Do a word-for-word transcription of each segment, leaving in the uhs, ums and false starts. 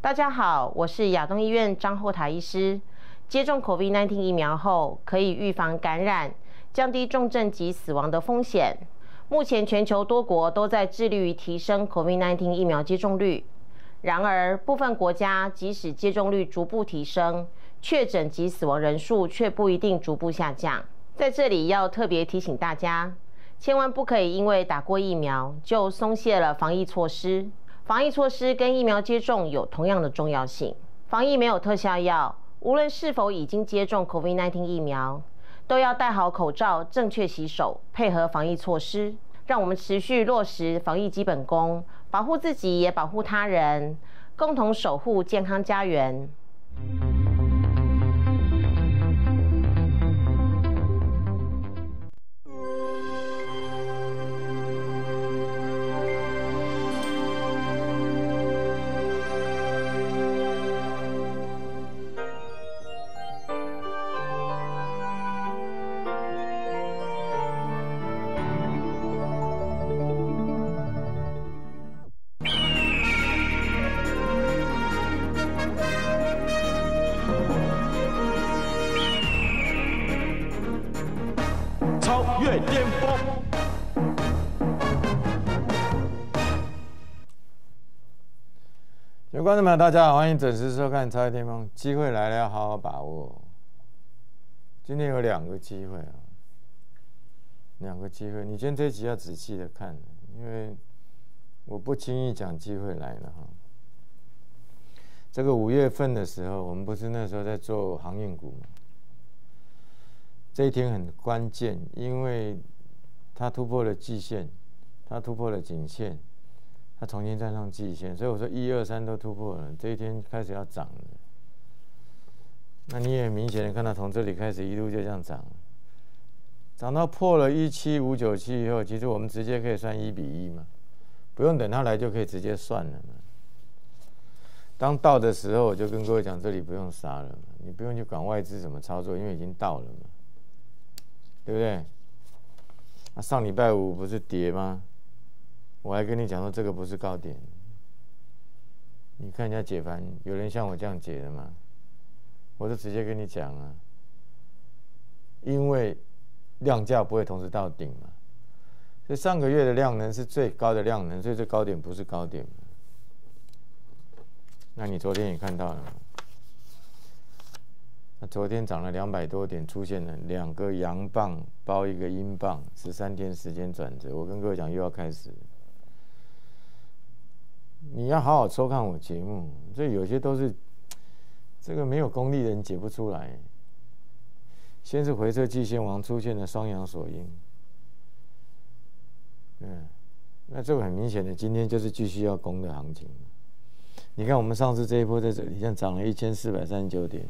大家好，我是亚东医院张后台医师。接种 COVID 十九 疫苗后，可以预防感染，降低重症及死亡的风险。目前全球多国都在致力于提升 COVID 十九 疫苗接种率。然而，部分国家即使接种率逐步提升，确诊及死亡人数却不一定逐步下降。在这里要特别提醒大家，千万不可以因为打过疫苗就松懈了防疫措施。防疫措施跟疫苗接种有同样的重要性。防疫没有特效药，无论是否已经接种 COVID 十九 疫苗，都要戴好口罩、正确洗手，配合防疫措施。让我们持续落实防疫基本功，保护自己也保护他人，共同守护健康家园。 超越巅峰。各位观众朋友，大家好，欢迎准时收看《超越巅峰》。机会来了，要好好把握。今天有两个机会啊，两个机会。你今天这一集要仔细的看，因为我不轻易讲机会来了哈。这个五月份的时候，我们不是那时候在做航运股吗？这一天很关键，因为它突破了季线，它突破了颈线，它重新站上季线，所以我说一二三都突破了，这一天开始要涨了。那你也明显的看到，从这里开始一路就这样涨，涨到破了一七五九七以后，其实我们直接可以算一比一嘛，不用等它来就可以直接算了嘛。当到的时候，我就跟各位讲，这里不用杀了嘛，你不用去管外资怎么操作，因为已经到了嘛。对不对？啊，上礼拜五不是跌吗？我还跟你讲说这个不是高点。你看人家解盘，有人像我这样解的吗？我就直接跟你讲啊，因为量价不会同时到顶嘛，所以上个月的量能是最高的量能，所以这高点不是高点嘛。那你昨天也看到了吗？那昨天涨了两百多点，出现了两个阳棒包一个阴棒，十三天时间转折。我跟各位讲，又要开始了。你要好好收看我节目，这有些都是这个没有功力的人解不出来。先是回撤季线王出现了双阳锁阴，嗯，那这个很明显的，今天就是继续要攻的行情。你看我们上次这一波在这里，像涨了一千四百三十九点。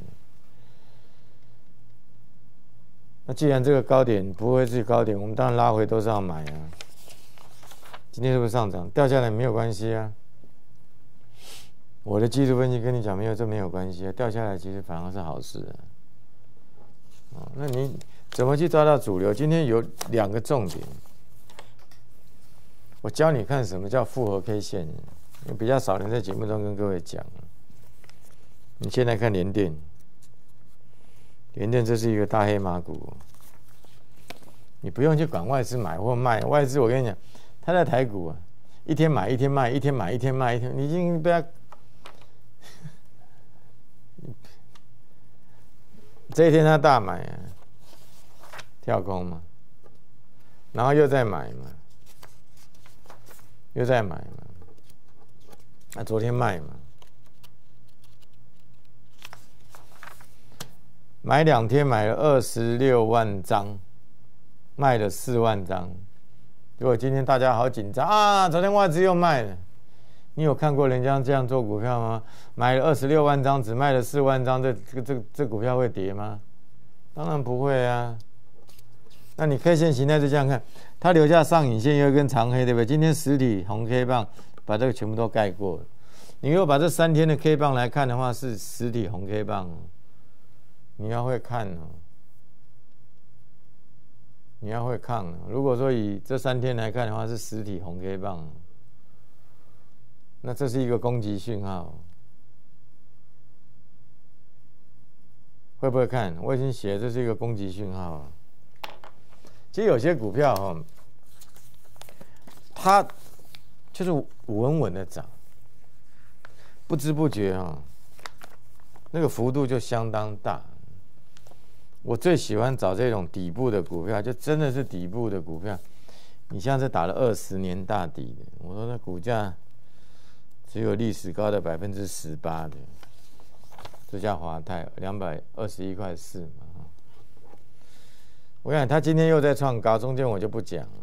那既然这个高点不会是高点，我们当然拉回都是要买啊。今天是不是上涨？掉下来没有关系啊。我的技术分析跟你讲，没有这没有关系啊，掉下来其实反而是好事啊。哦，那你怎么去抓到主流？今天有两个重点，我教你看什么叫复合 K 线，因为比较少人在节目中跟各位讲。你现在看联电。联电这是一个大黑马股，你不用去管外资买或卖。外资我跟你讲，他在台股啊，一天买一天卖，一天买一天卖，一天你已经被他这一天他大买啊，跳空嘛，然后又再买嘛，又再买嘛，那、啊、昨天卖嘛。买两天买了二十六万张，卖了四万张。如果今天大家好紧张啊，昨天外资又卖了，你有看过人家这样做股票吗？买了二十六万张，只卖了四万张，这这这这股票会跌吗？当然不会啊。那你 K 线形态是这样看，它留下上影线又一根长黑，对不对？今天实体红 K 棒把这个全部都盖过了。你如果把这三天的 K 棒来看的话，是实体红 K 棒。你要会看哦，你要会看哦。如果说以这三天来看的话，是实体红 K 棒，那这是一个攻击讯号。 会不会看？我已经写了，这是一个攻击讯号了。其实有些股票哈，它就是稳稳的涨，不知不觉哈，那个幅度就相当大。我最喜欢找这种底部的股票，就真的是底部的股票。你像是打了二十年大底的，我说那股价只有历史高的百分之十八的，这家华泰两百二十一块四嘛。我想他今天又在创高，中间我就不讲了。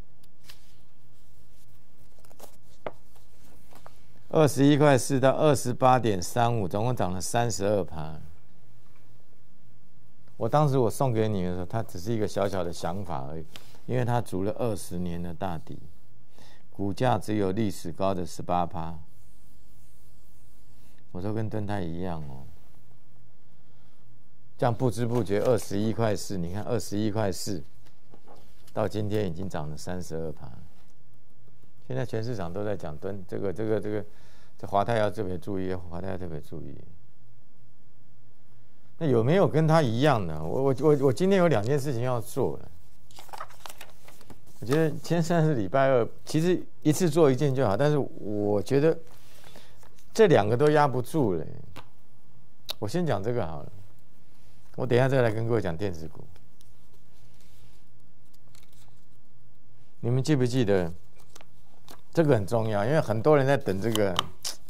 二十一块四到二十八点三五，总共涨了三十二趴。我当时我送给你的时候，它只是一个小小的想法而已，因为它筑了二十年的大底，股价只有历史高的十八趴。我说跟敦泰一样哦，这样不知不觉二十一块四，你看二十一块四，到今天已经涨了三十二趴。现在全市场都在讲敦这个这个这个，这华泰要特别注意，华泰要特别注意。那有没有跟他一样的？我我我我今天有两件事情要做了。我觉得今天算是礼拜二，其实一次做一件就好，但是我觉得这两个都压不住了。我先讲这个好了，我等一下再来跟各位讲电子股。你们记不记得？这个很重要，因为很多人在等这个。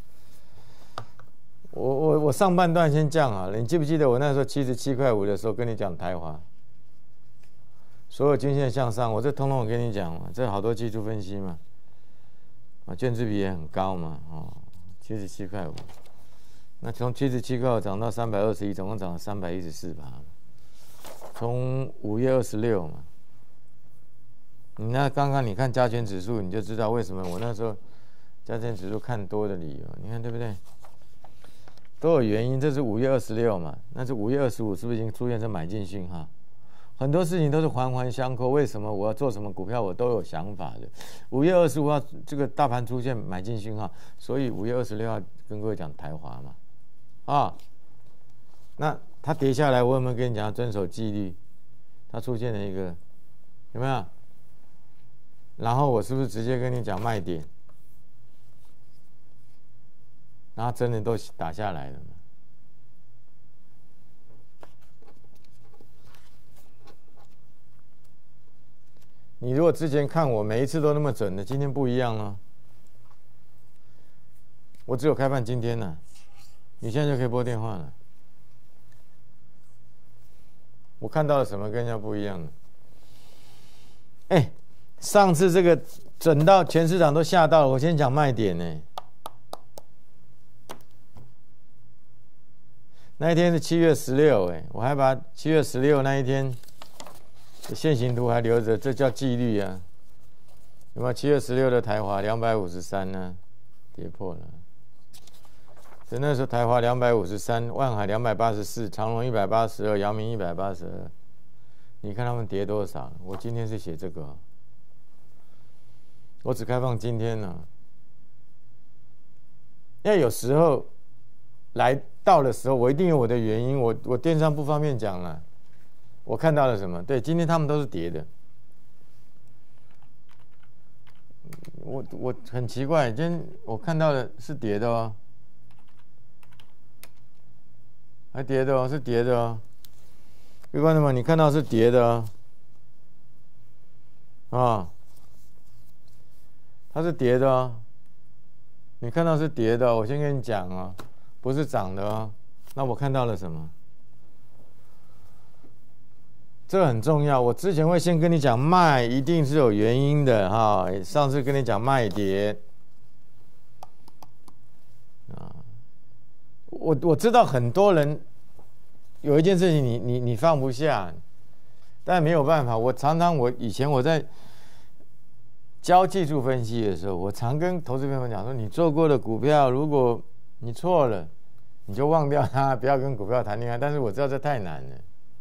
我我我上半段先讲好了，你记不记得我那时候七十七块五的时候跟你讲台华，所有均线向上，我这通通我跟你讲嘛，这好多技术分析嘛，啊，卷资比也很高嘛，哦，七十七块五，那从七十七块五涨到三百二十一，总共涨了三百一十四吧，从五月二十六嘛，你那刚刚你看加权指数，你就知道为什么我那时候加权指数看多的理由，你看对不对？都有原因，这是五月二十六嘛，那是五月二十五，是不是已经出现这买进讯号？很多事情都是环环相扣。为什么我要做什么股票，我都有想法的。五月二十五号这个大盘出现买进讯号，所以五月二十六号跟各位讲台华嘛，啊，那它跌下来，我有没有跟你讲遵守纪律？它出现了一个有没有？然后我是不是直接跟你讲卖点？然后真的都打下来了嘛？你如果之前看我每一次都那么准的，今天不一样了。我只有开盘今天了，你现在就可以拨电话了。我看到了什么跟人家不一样的？哎，上次这个准到全市场都吓到了，我先讲卖点呢。那一天是七月十六，哎，我还把七月十六那一天的线形图还留着，这叫纪律啊。有没有七月十六的台华两百五十三呢？跌破了。所以那时候台华两百五十三，万海两百八十四，长荣一百八十二，阳明一百八十二。你看他们跌多少？我今天是写这个，我只开放今天呢、啊。因为有时候来到的时候，我一定有我的原因，我我电商不方便讲了。我看到了什么？对，今天他们都是跌的。我我很奇怪，今天我看到的是跌的哦，还跌的哦，是跌的哦。各位观众们，你看到是跌的哦，啊，它是跌的哦。你看到是跌的哦，我先跟你讲哦，不是涨的哦。那我看到了什么？这很重要，我之前会先跟你讲卖，一定是有原因的哈。上次跟你讲卖跌，啊，我我知道很多人有一件事情你你你放不下，但没有办法。我常常我以前我在教技术分析的时候，我常跟投资朋友们讲说，你做过的股票，如果你错了，你就忘掉它，不要跟股票谈恋爱。但是我知道这太难了。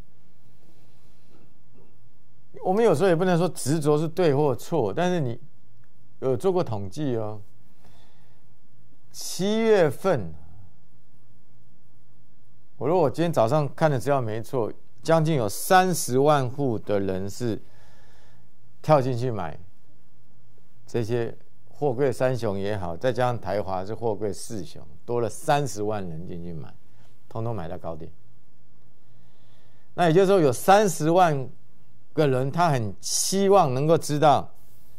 我们有时候也不能说执着是对或错，但是你有做过统计哦。七月份我说我今天早上看的资料没错，将近有三十万户的人是跳进去买这些货柜三雄也好，再加上台华是货柜四雄，多了三十万人进去买，通通买到高点。那也就是说，有三十万个人，他很希望能够知道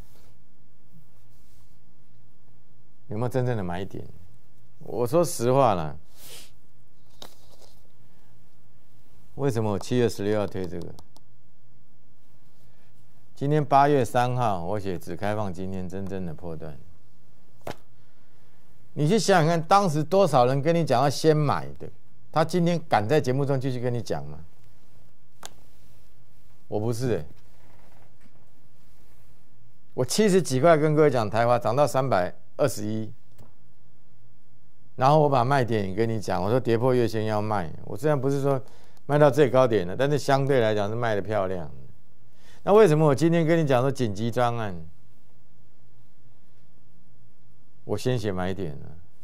有没有真正的买点。我说实话啦，为什么我七月十六要推这个？今天八月三号，我写只开放今天真正的波段。你去想想看，当时多少人跟你讲要先买的，他今天敢在节目中继续跟你讲吗？我不是、欸，我七十几块跟各位讲台华涨到三百二十一，然后我把卖点也跟你讲，我说跌破月线要卖。我虽然不是说卖到最高点了，但是相对来讲是卖得漂亮。那为什么我今天跟你讲说紧急专案，我先写买点呢？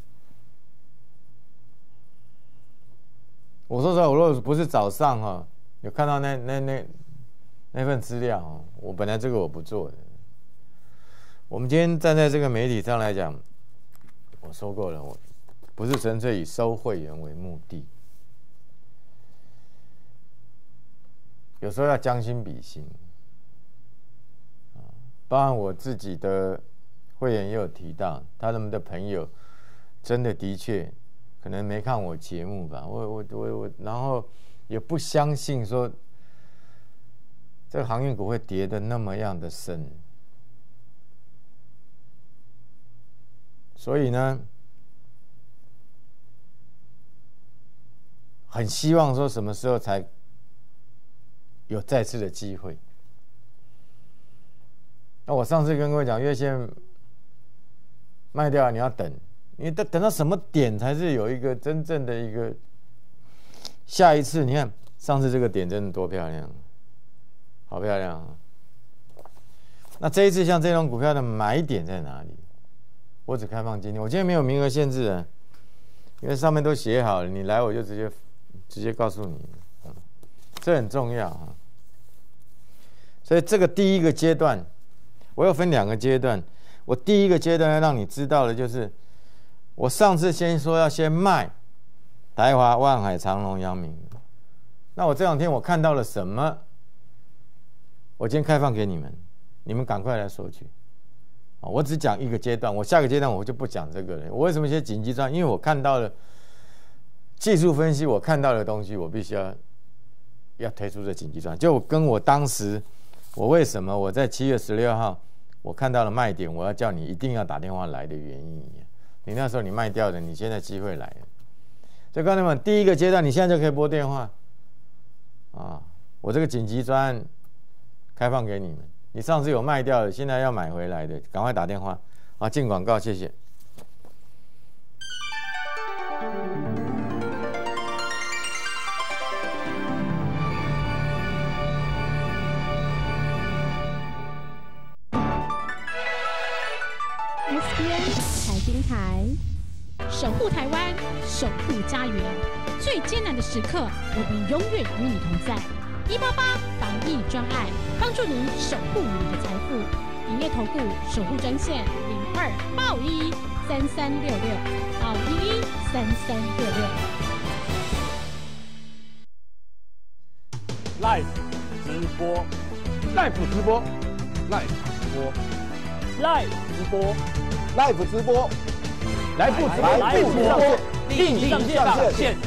我说实话，我如果不是早上哈、哦、有看到那那那那份资料、哦，我本来这个我不做的。我们今天站在这个媒体上来讲，我说过了，我不是纯粹以收会员为目的，有时候要将心比心。包含我自己的会员也有提到，他们的朋友真的的确可能没看我节目吧，我我我我，然后也不相信说这个航运股会跌得那么样的深，所以呢，很希望说什么时候才有再次的机会。那我上次跟各位讲，月线卖掉你要等，你等等到什么点才是有一个真正的一个下一次？你看上次这个点真的多漂亮，好漂亮啊！那这一次像这种股票的买点在哪里？我只开放今天，我今天没有名额限制啊，因为上面都写好了，你来我就直接直接告诉你，这很重要啊。所以这个第一个阶段。我有分两个阶段，我第一个阶段要让你知道的就是，我上次先说要先卖台华、万海、长荣、阳明，那我这两天我看到了什么？我今天开放给你们，你们赶快来索取。我只讲一个阶段，我下个阶段我就不讲这个了。我为什么写紧急专案？因为我看到了技术分析，我看到的东西，我必须要要推出这紧急专案，就跟我当时。我为什么我在七月十六号我看到了卖点，我要叫你一定要打电话来的原因？你那时候你卖掉的，你现在机会来了。所以，观众们，第一个阶段你现在就可以拨电话啊！我这个紧急专案开放给你们，你上次有卖掉的，现在要买回来的，赶快打电话啊！进广告，谢谢。 台守护台湾，守护家园，最艰难的时刻，我们永远与你同在。一八八防疫专案，帮助您守护你的财富。营业投顾守护专线零二八五一三三六六八五一一三三六六。 Live 直播 ，Live 直播 ，Live 直播 ，Live 直播 ，Live 直播。来不直播，来不直播，立即上线。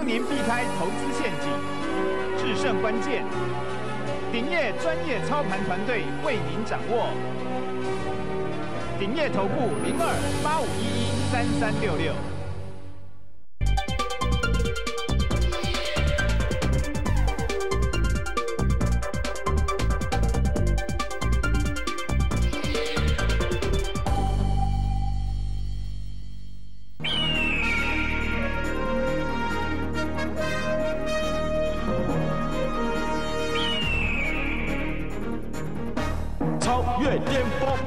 您避开投资陷阱，制胜关键。鼎业专业操盘团队为您掌握。鼎业投顾零二八五一一三三六六。 超越巅峰。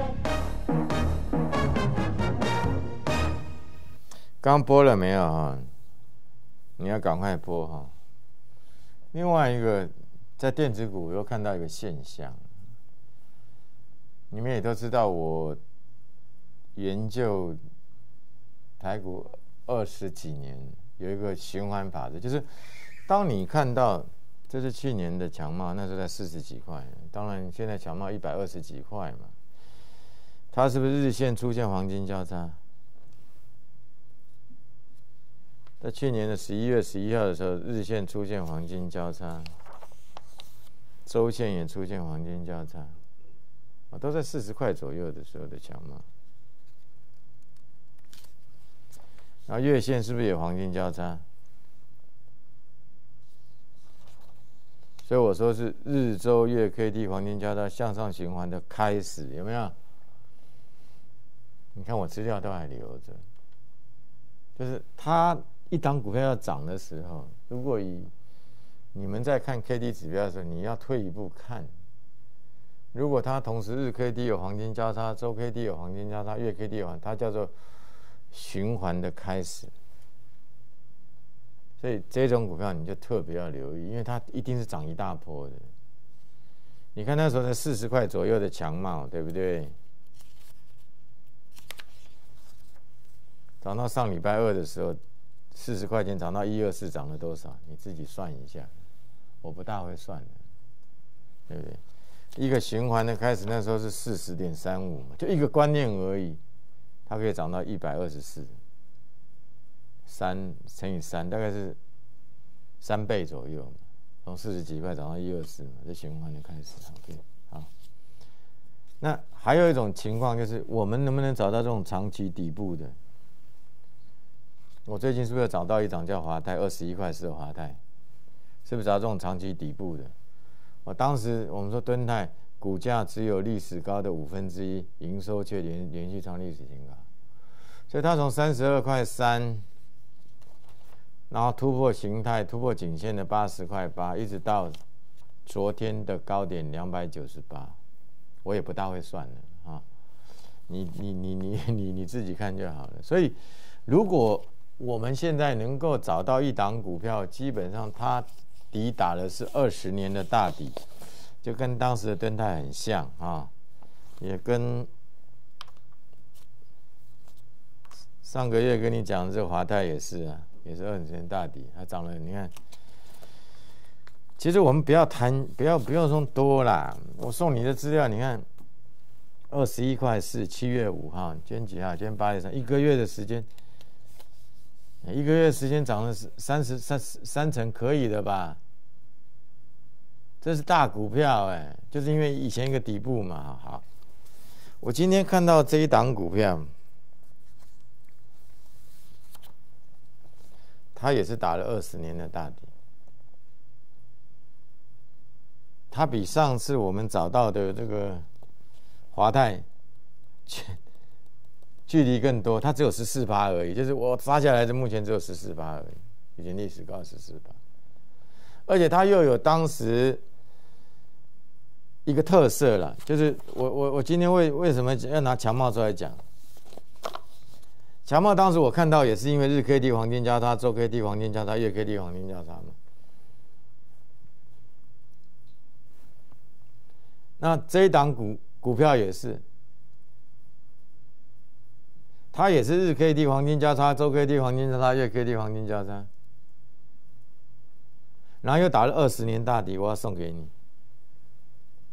刚播了没有哈？你要赶快播哈。另外一个，在电子股又看到一个现象，你们也都知道，我研究台股二十几年，有一个循环法则，就是当你看到这是去年的强茂，那时候在四十几块，当然现在强茂一百二十几块嘛，它是不是日线出现黄金交叉？在去年的十一月十一号的时候，日线出现黄金交叉，周线也出现黄金交叉，啊，都在四十块左右的时候的强茂。然后月线是不是也黄金交叉？所以我说是日周月 K D 黄金交叉向上循环的开始，有没有？你看我资料都还留着，就是它。一档股票要涨的时候，如果以你们在看 K D 指标的时候，你要退一步看。如果它同时日 K D 有黄金交叉，周 K D 有黄金交叉，月 K D 有黄，它叫做循环的开始。所以这种股票你就特别要留意，因为它一定是涨一大波的。你看那时候才四十块左右的强茂，对不对？涨到上礼拜二的时候。四十块钱涨到一二四，涨了多少？你自己算一下，我不大会算的，对不对？一个循环的开始，那时候是四十点三五嘛，就一个观念而已，它可以涨到一百二十四，三乘以三大概是三倍左右嘛，从四十几块涨到一二四嘛，这循环的开始。OK， 好。那还有一种情况就是，我们能不能找到这种长期底部的？我最近是不是有找到一档叫华泰二十一块四的华泰，是不是找到这种长期底部的？我当时我们说敦泰股价只有历史高的五分之一，营收却连连续创历史新高，所以它从三十二块三，然后突破形态，突破颈线的八十块八，一直到昨天的高点两百九十八，我也不大会算了啊，你你你你你你自己看就好了。所以如果我们现在能够找到一档股票，基本上它抵打的是二十年的大底，就跟当时的敦泰很像啊，也跟上个月跟你讲的这个华泰也是啊，也是二十年大底，它涨了。你看，其实我们不要谈，不要不用说多啦。我送你的资料，你看，二十一块四，七月五号，今天几号？今天八月三，一个月的时间。一个月时间涨了三十三三成，可以的吧？这是大股票哎、欸，就是因为以前一个底部嘛。好，我今天看到这一档股票，它也是打了二十年的大底，它比上次我们找到的这个华泰距离更多，它只有十四趴而已，就是我杀下来的目前只有十四趴而已，以前历史高十四趴，而且它又有当时一个特色了，就是我我我今天为为什么要拿强茂出来讲？强茂当时我看到也是因为日 K D 黄金交叉、周 K D 黄金交叉、月 K D 黄金交叉嘛。那这一档股股票也是。它也是日 K D 黄金交叉、周 K D 黄金交叉、月 K D 黄金交叉，然后又打了二十年大底，我要送给你。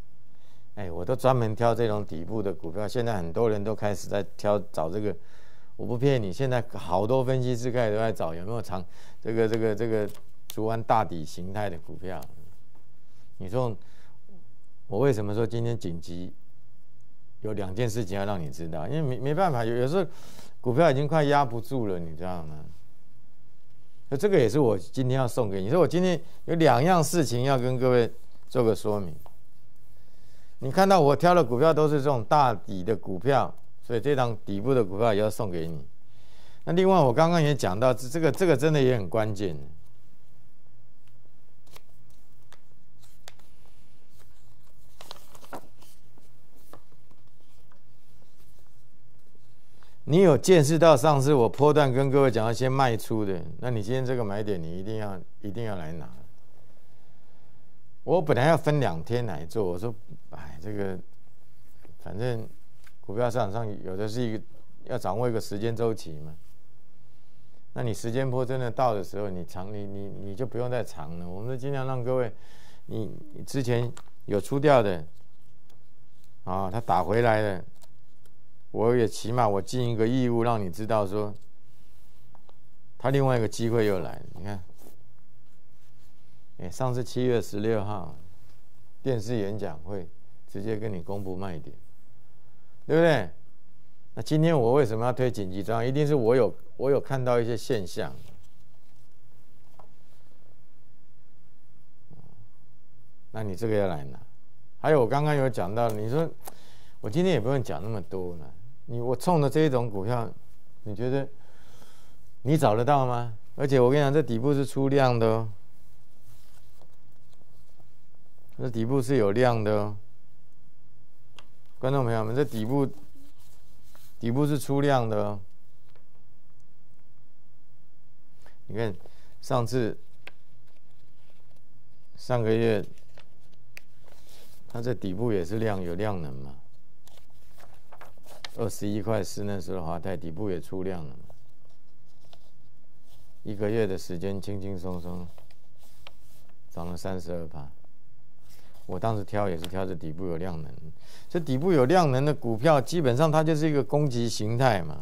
哎，我都专门挑这种底部的股票，现在很多人都开始在挑找这个我不骗你，现在好多分析师开始都在找有没有长这个这个这个竹湾大底形态的股票。你说我为什么说今天紧急有两件事情要让你知道？因为没没办法，有有时候股票已经快压不住了，你知道吗？那这个也是我今天要送给你。所以我今天有两样事情要跟各位做个说明。你看到我挑的股票都是这种大底的股票，所以这档底部的股票也要送给你。那另外我刚刚也讲到，这个这个真的也很关键。你有见识到上次我波段跟各位讲要先卖出的，那你今天这个买点你一定要一定要来拿。我本来要分两天来做，我说，哎，这个反正股票市场上有的是一个要掌握一个时间周期嘛。那你时间波真的到的时候，你长你你你就不用再长了。我们就尽量让各位，你你之前有出掉的，啊，他打回来了。我也起码我尽一个义务，让你知道说，他另外一个机会又来了。你看，哎，上次七月十六号电视演讲会直接跟你公布卖点，对不对？那今天我为什么要推紧急专案？一定是我有我有看到一些现象。那你这个要来拿。还有我刚刚有讲到，你说我今天也不用讲那么多了。你我冲的这一种股票，你觉得你找得到吗？而且我跟你讲，这底部是出量的哦，这底部是有量的哦，观众朋友们，这底部底部是出量的哦。你看上次上个月，它这底部也是量有量能嘛。二十一块四那时候华泰底部也出量了嘛，一个月的时间轻轻松松涨了三十二趴。我当时挑也是挑这底部有量能，这底部有量能的股票，基本上它就是一个攻击形态嘛。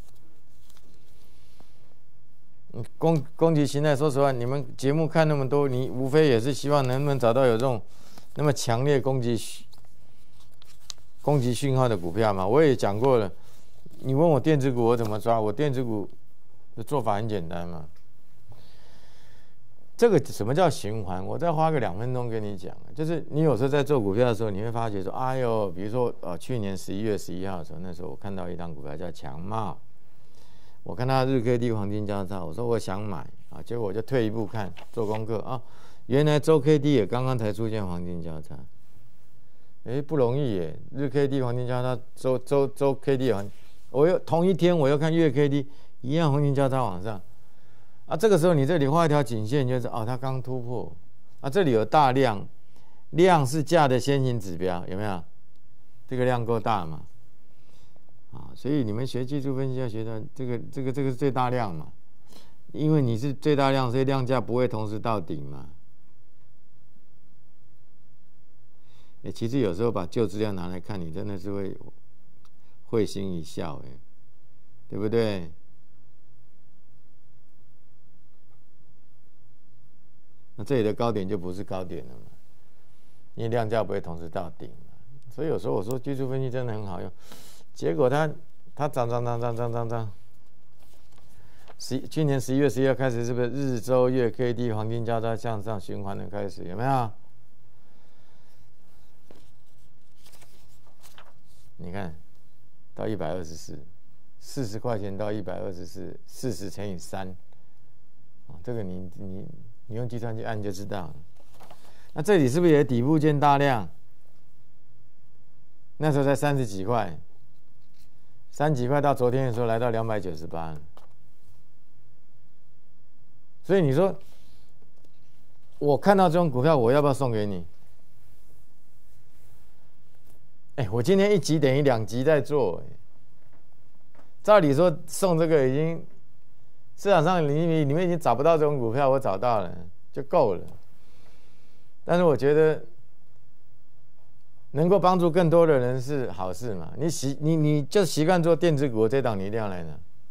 攻攻击形态，说实话，你们节目看那么多，你无非也是希望能不能找到有这种那么强烈攻击。攻击讯号的股票嘛，我也讲过了。你问我电子股我怎么抓？我电子股的做法很简单嘛。这个什么叫循环？我再花个两分钟跟你讲。就是你有时候在做股票的时候，你会发觉说，哎呦，比如说呃，去年十一月十一号的时候，那时候我看到一档股票叫强茂，我看它日 K D 黄金交叉，我说我想买啊，结果我就退一步看，做功课啊，原来周 K D 也刚刚才出现黄金交叉。哎，不容易耶！日 K D 黄金交叉，周周周 K D 黄，我又同一天我又看月 K D 一样黄金交叉往上，啊，这个时候你这里画一条颈线，就是哦，它刚突破，啊，这里有大量，量是价的先行指标，有没有？这个量够大嘛？啊，所以你们学技术分析要学到这个这个这个是最大量嘛，因为你是最大量，所以量价不会同时到顶嘛。欸、其实有时候把旧资料拿来看，你真的是会会心一笑，哎，对不对？那这里的高点就不是高点了嘛，因为量价不会同时到顶嘛。所以有时候我说技术分析真的很好用，结果它它涨涨涨涨涨涨涨，十去年十一月十一号开始，是不是日周月 K D 黄金交叉向上循环的开始？有没有？你看，到一百二十四，四十块钱到一百二十四，四十乘以三，啊，这个你你你用计算机按就知道了。那这里是不是也底部见大量？那时候才三十几块，三几块到昨天的时候来到两百九十八，所以你说，我看到这种股票，我要不要送给你？哎，我今天一集等于两集在做，照理说送这个已经市场上你你们已经找不到这种股票，我找到了就够了。但是我觉得能够帮助更多的人是好事嘛。你习你你就习惯做电子股，这档你一定要来拿。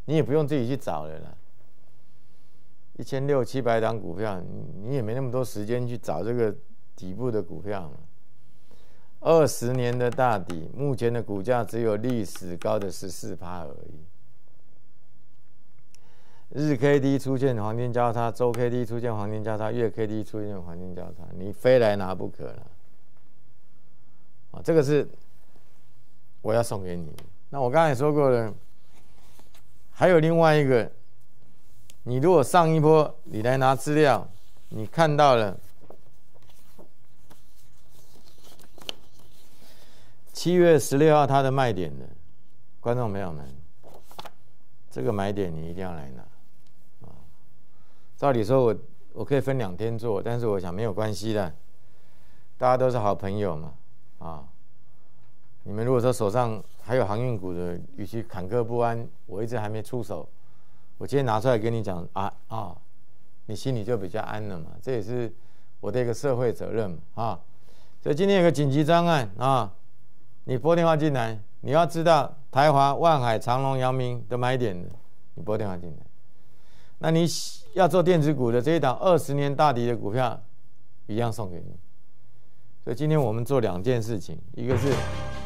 你也不用自己去找了啦。一千六七百档股票，你也没那么多时间去找这个底部的股票嘛。二十年的大底，目前的股价只有历史高的十四趴而已。日 K D 出现黄金交叉，周 K D 出现黄金交叉，月 K D 出现黄金交叉，你非来拿不可了。啊，这个是我要送给你。那我刚才也说过了，还有另外一个，你如果上一波你来拿资料，你看到了七月十六号它的卖点的观众朋友们，这个买点你一定要来拿。照理说我我可以分两天做，但是我想没有关系的，大家都是好朋友嘛，啊，你们如果说手上还有航运股的，与其坎坷不安，我一直还没出手，我今天拿出来跟你讲啊啊，你心里就比较安了嘛，这也是我的一个社会责任嘛，啊，所以今天有个紧急专案啊，你拨电话进来，你要知道台华、万海、长荣、阳明的买点的，你拨电话进来。那你要做电子股的这一档二十年大底的股票，一样送给你。所以今天我们做两件事情，一个是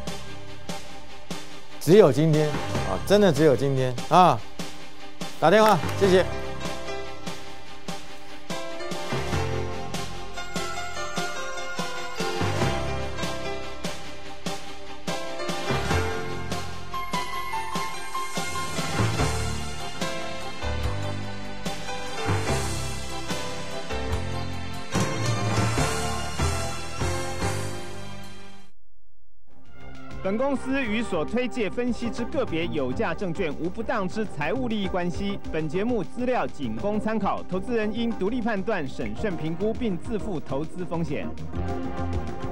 只有今天啊，真的只有今天啊，打电话，谢谢。 本公司与所推介分析之个别有价证券无不当之财务利益关系。本节目资料仅供参考，投资人应独立判断、审慎评估，并自负投资风险。